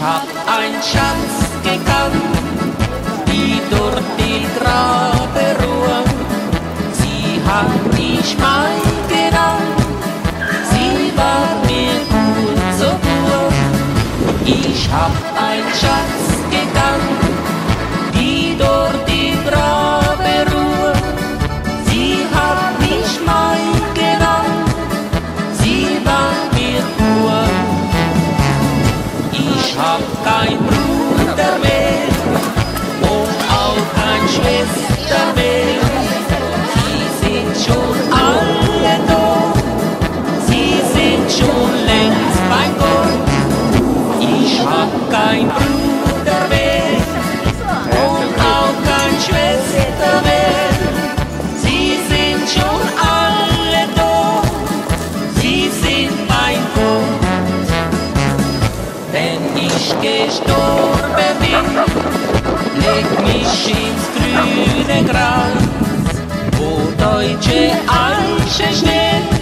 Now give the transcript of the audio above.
hab ein Schatz gekannt, die dort im Grabe ruht. Sie hat mich mein genannt, sie war mir gut so gut. Ich hab ein Schatz gekannt, die dort im Grabe ruht. Sie hat mich mein genannt, sie war mir gut. Ich hab kein Bruder mehr und auch kein Schwester mehr. Sie sind schon alle tot, sie sind schon längst bei Gott. Ich hab kein Bruder mehr und auch kein Schwester mehr. Sie sind schon alle tot, sie sind bei Gott. Wenn ich gestorben bin, leg mich ins grüne Gras, wo deutsche Eiche steht.